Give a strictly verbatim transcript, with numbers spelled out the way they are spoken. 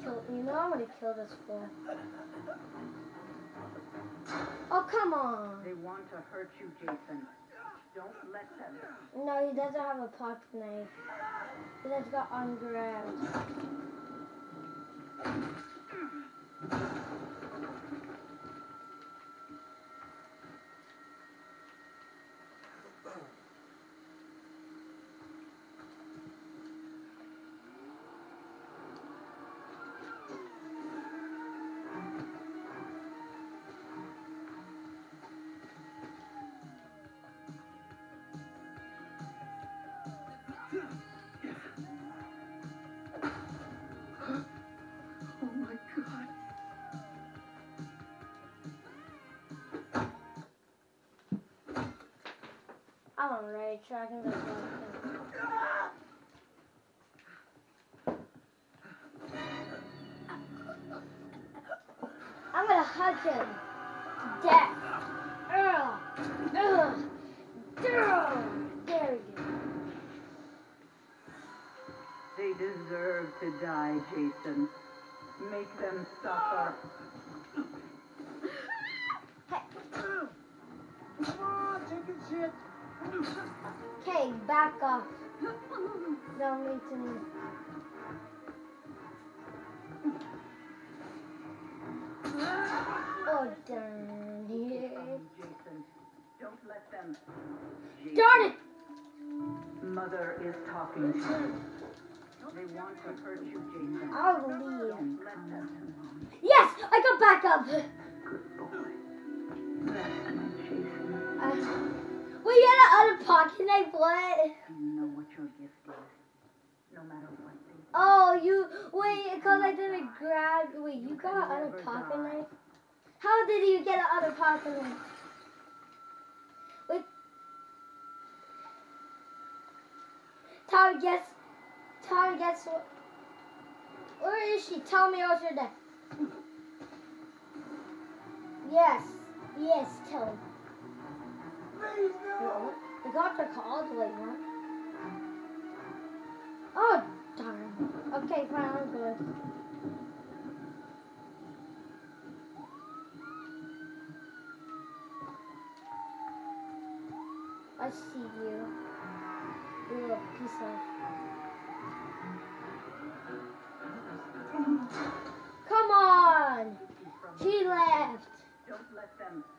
kill. You know I'm gonna kill this fool. Oh come on! They want to hurt you, Jason. Don't let them. No, he doesn't have a pocket knife. He just got ungrabbed. Oh my God. I'm already tracking this one. I'm gonna hug him to death. Ugh. Ugh. Ugh. There we go. They deserve to die, Jason. Make them suffer. Hey. Come on, take a shit. Okay, back off. Don't need to move. Oh, darn it. Jason, don't let them. Darn it! Mother is talking to you. They want to hurt you, Jason. I'll leave. Don't let them. Yes! I got back up! Good boy. That's my Jason. Uh, wait, you had an other pocket knife? What? You know what your gift is. No matter what they do. Oh, you. Wait, because I didn't grab. Wait, you got an other pocket knife? How did you get an other pocket knife? Wait. Tommy, guess. Tommy, guess what? Where is she? Tell me what's her name. Yes. Yes, tell me. Please, no. The doctor called. Wait, what? Oh, darn. Okay, fine, I'm good. I see you. You little piece of. Come on! She left. Don't let them.